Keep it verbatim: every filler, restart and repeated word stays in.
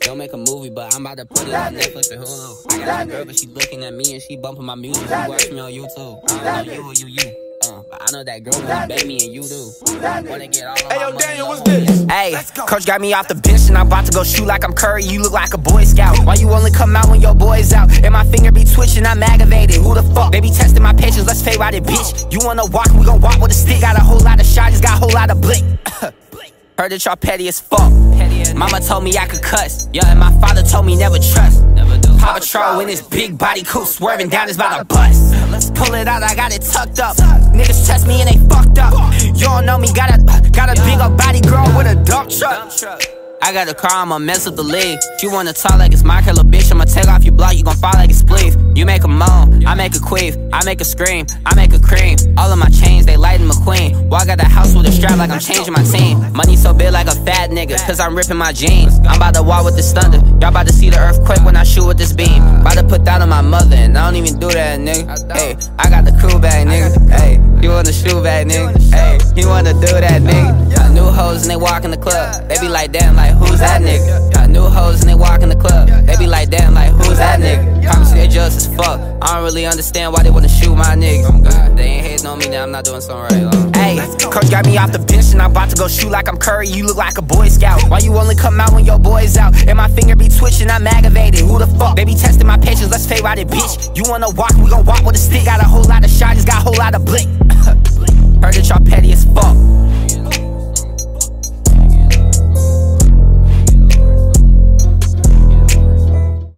Don't make a movie, but I'm about to put it on Netflix and Hulu. I got a girl, but she looking at me and she bumping my music. She watch me on YouTube. I don't know you, who you, you. Uh, but I know that girl wanna beg me and you do. Wanna get all on Hey, yo, my Daniel, money, what's this? Hey, coach got me off the bench and I'm about to go shoot like I'm Curry. You look like a Boy Scout. Why you only come out when your boy's out? And my finger be twitching, I'm aggravated. Who the fuck? They be testing my patience, let's fade right it, bitch. You wanna walk, we gon' walk with a stick. Got a whole lot of shots, got a whole lot of blick. Heard that y'all petty as fuck. Mama told me I could cuss. Yeah, and my father told me never trust. Paw Patrol in his big body coupe, swerving down, it's about to bust. Let's pull it out, I got it tucked up. Niggas test me and they fucked up. You don't know me, got a got a big old body girl with a dump truck. I got a car, I'ma mess up the league. You wanna talk like it's my killer, bitch, I'ma take off your block, you gon' fall like a spleef. You make a moan, I make a queef, I make a scream, I make a cream. All of my chains, they lightin' McQueen. Walk out the house with a strap like I'm changing my team. Money so big like a fat nigga, cause I'm ripping my jeans. I'm about to walk with this thunder, y'all about to see the earthquake when I shoot with this beam. About to put that on my mother, and I don't even do that, nigga. Hey, I got the crew bag, nigga. Hey, you want the shoe bag, nigga. Hey, you wanna do that, nigga. Got new hoes and they walk in the club, they be like, damn, like, who's that nigga? Got new hoes and they walk in the club, they be like, damn, like, who's that nigga? Promise they just as fuck. I don't really understand why they wanna shoot my niggas. They ain't hating on me, now I'm not doing something right. Hey, coach got me off the bench and I'm about to go shoot like I'm Curry. You look like a Boy Scout. Why you only come out when your boy's out? And my finger be twitching, I'm aggravated. Who the fuck? They be testing my patience, let's fade right it, bitch. You wanna walk, we gon' walk with a stick. Got a whole lot of shots, got a whole lot of blick. Heard that y'all petty as fuck.